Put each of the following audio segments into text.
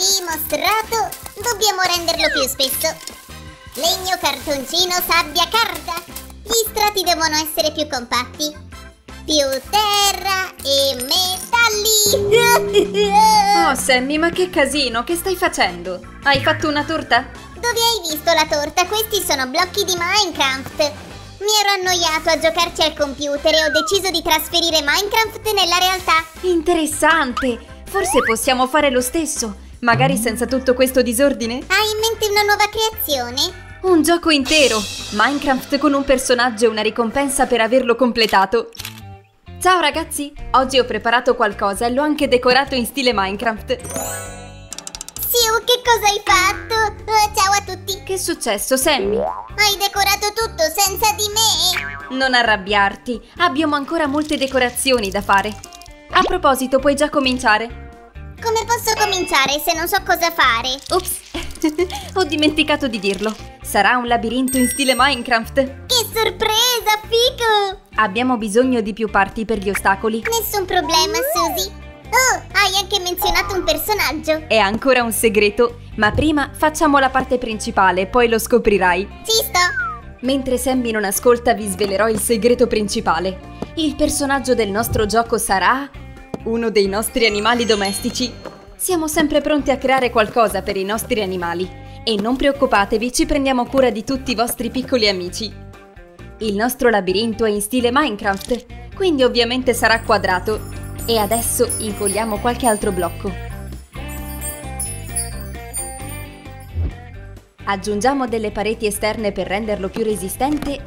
primo strato dobbiamo renderlo più spesso. Legno, cartoncino, sabbia, carta. Gli strati devono essere più compatti. Più terra e metalli. Oh Sammy, ma che casino, che stai facendo? Hai fatto una torta? Dove hai visto la torta? Questi sono blocchi di Minecraft. Mi ero annoiato a giocarci al computer e ho deciso di trasferire Minecraft nella realtà. Interessante! Forse possiamo fare lo stesso, magari senza tutto questo disordine? Hai in mente una nuova creazione? Un gioco intero! Minecraft con un personaggio e una ricompensa per averlo completato. Ciao ragazzi! Oggi ho preparato qualcosa e l'ho anche decorato in stile Minecraft. Siu, che cosa hai fatto? Ciao a tutti! Che è successo, Sammy? Hai decorato tutto senza di me? Non arrabbiarti, abbiamo ancora molte decorazioni da fare. A proposito, puoi già cominciare. Come posso cominciare se non so cosa fare? Ops, ho dimenticato di dirlo. Sarà un labirinto in stile Minecraft. Che sorpresa, figo! Abbiamo bisogno di più parti per gli ostacoli. Nessun problema, Suzy. Oh, hai anche menzionato un personaggio. È ancora un segreto, ma prima facciamo la parte principale, poi lo scoprirai. Ci sto! Mentre Sammy non ascolta, vi svelerò il segreto principale. Il personaggio del nostro gioco sarà uno dei nostri animali domestici. Siamo sempre pronti a creare qualcosa per i nostri animali. E non preoccupatevi, ci prendiamo cura di tutti i vostri piccoli amici. Il nostro labirinto è in stile Minecraft, quindi ovviamente sarà quadrato. E adesso incolliamo qualche altro blocco. Aggiungiamo delle pareti esterne per renderlo più resistente.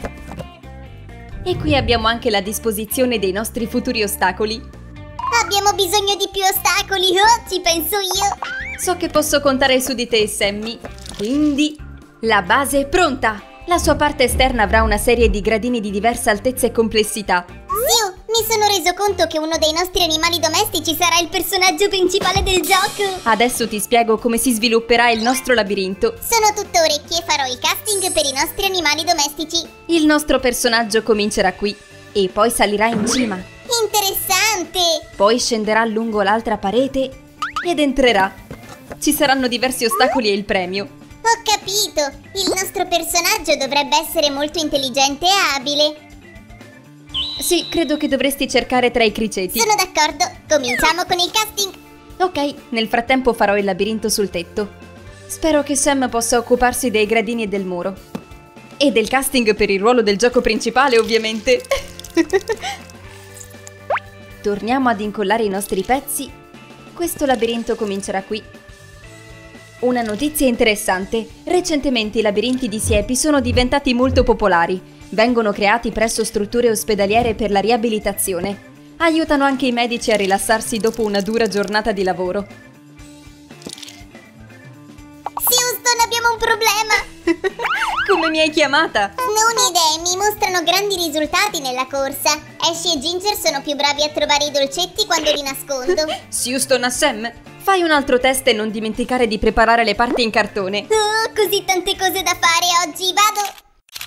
E qui abbiamo anche la disposizione dei nostri futuri ostacoli. Abbiamo bisogno di più ostacoli, oh, ci penso io. So che posso contare su di te, Sammy. Quindi, la base è pronta! La sua parte esterna avrà una serie di gradini di diversa altezza e complessità. Siu, mi sono reso conto che uno dei nostri animali domestici sarà il personaggio principale del gioco. Adesso ti spiego come si svilupperà il nostro labirinto. Sono tutto orecchie e farò il casting per i nostri animali domestici. Il nostro personaggio comincerà qui e poi salirà in cima. Interessante! Poi scenderà lungo l'altra parete ed entrerà. Ci saranno diversi ostacoli e il premio. Ho capito! Il nostro personaggio dovrebbe essere molto intelligente e abile. Sì, credo che dovresti cercare tra i criceti. Sono d'accordo, cominciamo con il casting. Ok, nel frattempo farò il labirinto sul tetto. Spero che Sam possa occuparsi dei gradini e del muro. E del casting per il ruolo del gioco principale, ovviamente. Torniamo ad incollare i nostri pezzi. Questo labirinto comincerà qui. Una notizia interessante. Recentemente i labirinti di siepi sono diventati molto popolari. Vengono creati presso strutture ospedaliere per la riabilitazione. Aiutano anche i medici a rilassarsi dopo una dura giornata di lavoro. Houston, abbiamo un problema! Come mi hai chiamata? Non idee, mi mostrano grandi risultati nella corsa. Ash e Ginger sono più bravi a trovare i dolcetti quando li nascondo. Houston a Sam, fai un altro test e non dimenticare di preparare le parti in cartone. Oh, così tante cose da fare oggi, vado!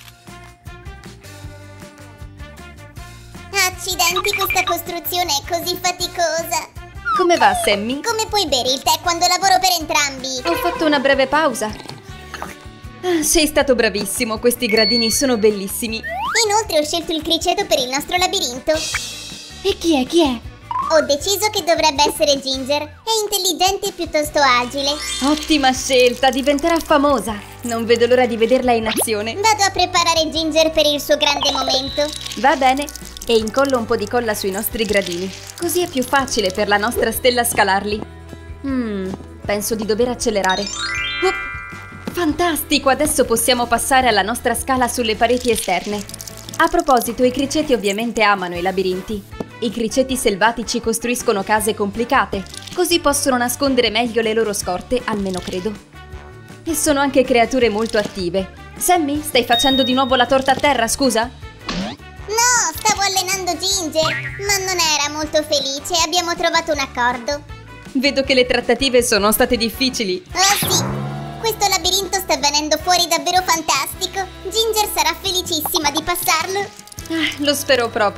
Accidenti, questa costruzione è così faticosa. Come va, Sammy? Come puoi bere il tè quando lavoro per entrambi? Ho fatto una breve pausa. Sei stato bravissimo, questi gradini sono bellissimi. Inoltre ho scelto il criceto per il nostro labirinto. E chi è? Chi è? Ho deciso che dovrebbe essere Ginger. È intelligente e piuttosto agile. Ottima scelta, diventerà famosa. Non vedo l'ora di vederla in azione. Vado a preparare Ginger per il suo grande momento. Va bene. E incollo un po' di colla sui nostri gradini. Così è più facile per la nostra stella scalarli. Penso di dover accelerare. Fantastico, adesso possiamo passare alla nostra scala sulle pareti esterne. A proposito, i criceti ovviamente amano i labirinti. I criceti selvatici costruiscono case complicate, così possono nascondere meglio le loro scorte, almeno credo. E sono anche creature molto attive. Sammy, stai facendo di nuovo la torta a terra, scusa? No, stavo allenando Ginger, ma non era molto felice e abbiamo trovato un accordo. Vedo che le trattative sono state difficili. Oh sì, questo labirinto sta venendo fuori davvero fantastico. Ginger sarà felicissima di passarlo. Lo spero proprio.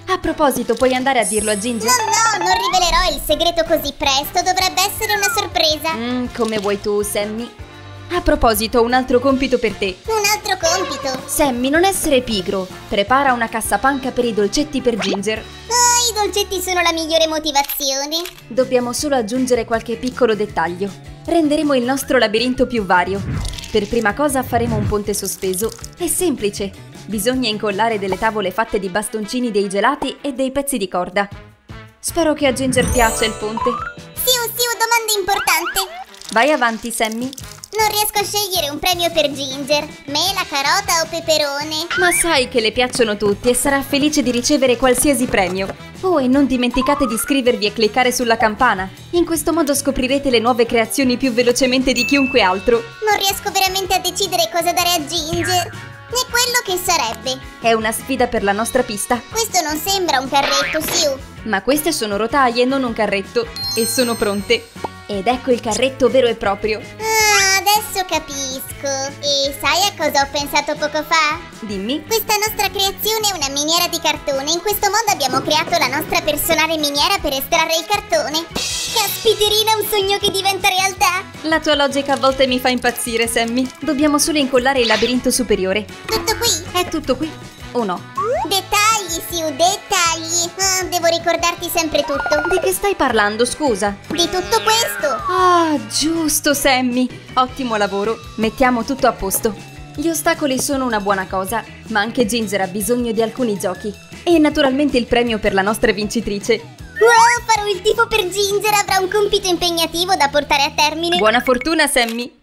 A proposito, puoi andare a dirlo a Ginger? No, non rivelerò il segreto così presto, dovrebbe essere una sorpresa. Come vuoi tu, Sammy. A proposito, ho un altro compito per te. Un altro compito? Sammy, non essere pigro. Prepara una cassapanca per i dolcetti per Ginger. Ah, i dolcetti sono la migliore motivazione. Dobbiamo solo aggiungere qualche piccolo dettaglio. Renderemo il nostro labirinto più vario. Per prima cosa faremo un ponte sospeso. È semplice. Bisogna incollare delle tavole fatte di bastoncini dei gelati e dei pezzi di corda. Spero che a Ginger piaccia il ponte. Siu, domanda importante. Vai avanti, Sammy. Non riesco a scegliere un premio per Ginger. Mela, carota o peperone? Ma sai che le piacciono tutti e sarà felice di ricevere qualsiasi premio. Oh, e non dimenticate di iscrivervi e cliccare sulla campana. In questo modo scoprirete le nuove creazioni più velocemente di chiunque altro. Non riesco veramente a decidere cosa dare a Ginger. Né quello che sarebbe. È una sfida per la nostra pista. Questo non sembra un carretto, Siu. Ma queste sono rotaie, non un carretto. E sono pronte. Ed ecco il carretto vero e proprio. Ah, adesso capisco. E sai a cosa ho pensato poco fa? Dimmi. Questa nostra creazione è una miniera di cartone. In questo modo abbiamo creato la nostra personale miniera per estrarre il cartone. Caspiterina, un sogno che diventa realtà. La tua logica a volte mi fa impazzire, Sammy. Dobbiamo solo incollare il labirinto superiore. Tutto qui? È tutto qui? O no? Dettagli, Siu, dettagli. Ah, devo ricordarti sempre tutto. Di che stai parlando, scusa? Di tutto questo. Ah, giusto, Sammy. Ottimo lavoro. Mettiamo tutto a posto. Gli ostacoli sono una buona cosa, ma anche Ginger ha bisogno di alcuni giochi. E naturalmente il premio per la nostra vincitrice. Wow, farò il tifo per Ginger, avrà un compito impegnativo da portare a termine. Buona fortuna, Sammy.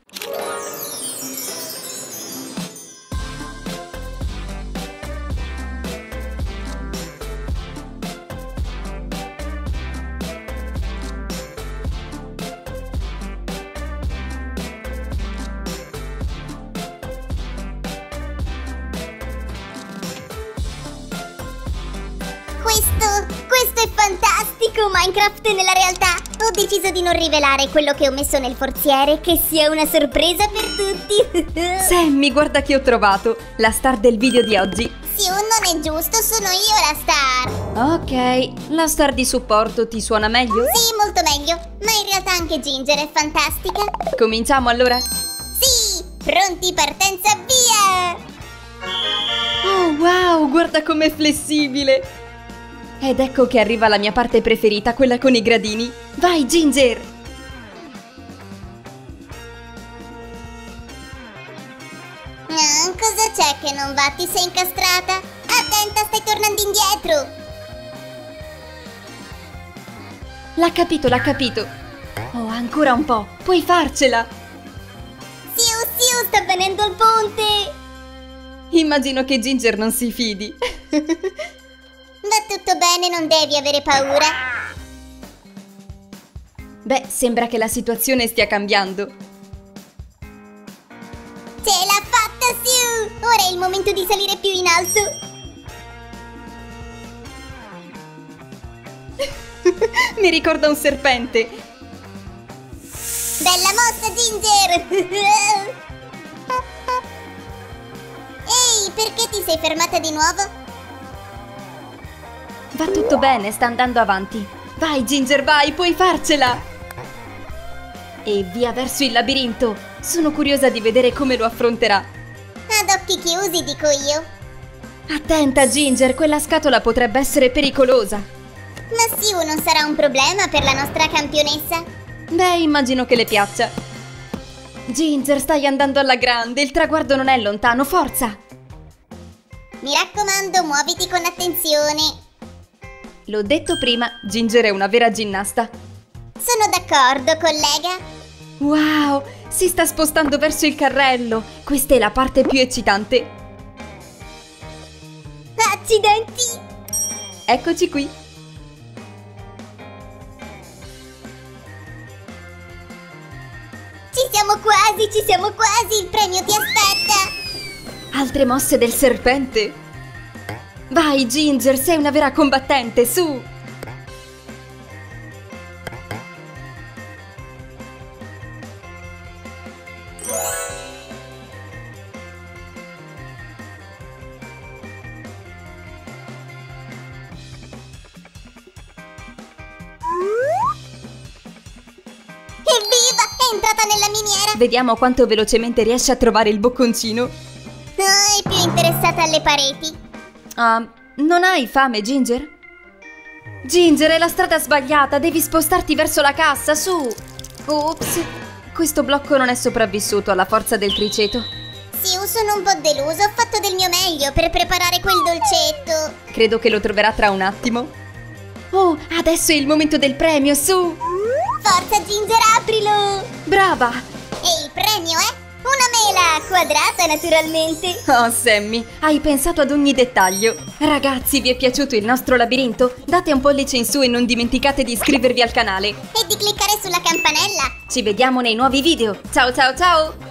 Questo è fantastico! Minecraft nella realtà! Ho deciso di non rivelare quello che ho messo nel forziere, che sia una sorpresa per tutti! Sammy, guarda che ho trovato! La star del video di oggi! Siu, non è giusto, sono io la star! Ok, la star di supporto ti suona meglio? Sì, molto meglio, ma in realtà anche Ginger è fantastica! Cominciamo allora? Sì! Pronti, partenza, via! Oh wow, guarda com'è flessibile! Ed ecco che arriva la mia parte preferita, quella con i gradini. Vai, Ginger! Cosa c'è che non va? Ti sei incastrata? Attenta, stai tornando indietro! L'ha capito. Oh, ancora un po'. Puoi farcela! Siu, sta venendo al ponte! Immagino che Ginger non si fidi. Va tutto bene, non devi avere paura. Beh, sembra che la situazione stia cambiando. Ce l'ha fatta, Siu! Ora è il momento di salire più in alto. Mi ricorda un serpente. Bella mossa, Ginger! Ehi, perché ti sei fermata di nuovo? Va tutto bene, sta andando avanti. Vai, Ginger, vai, puoi farcela! E via verso il labirinto. Sono curiosa di vedere come lo affronterà. Ad occhi chiusi, dico io. Attenta, Ginger, quella scatola potrebbe essere pericolosa. Ma Siu non sarà un problema per la nostra campionessa? Beh, immagino che le piaccia. Ginger, stai andando alla grande, il traguardo non è lontano, forza! Mi raccomando, muoviti con attenzione. L'ho detto prima, Ginger è una vera ginnasta. Sono d'accordo, collega. Wow, si sta spostando verso il carrello. Questa è la parte più eccitante. Accidenti! Eccoci qui. Ci siamo quasi, il premio ti aspetta. Altre mosse del serpente. Vai, Ginger, sei una vera combattente, su! è entrata nella miniera. Vediamo quanto velocemente riesce a trovare il bocconcino. È più interessata alle pareti. Ah, non hai fame, Ginger? Ginger, è la strada sbagliata, devi spostarti verso la cassa, su! Ops, questo blocco non è sopravvissuto alla forza del criceto. Sì, sono un po' deluso, ho fatto del mio meglio per preparare quel dolcetto. Credo che lo troverà tra un attimo. Oh, adesso è il momento del premio, su! Forza Ginger, aprilo! Brava! E il premio è una mela quadrata, naturalmente. Oh, Sammy, hai pensato ad ogni dettaglio. Ragazzi, vi è piaciuto il nostro labirinto? Date un pollice in su e non dimenticate di iscrivervi al canale. E di cliccare sulla campanella. Ci vediamo nei nuovi video. Ciao ciao ciao!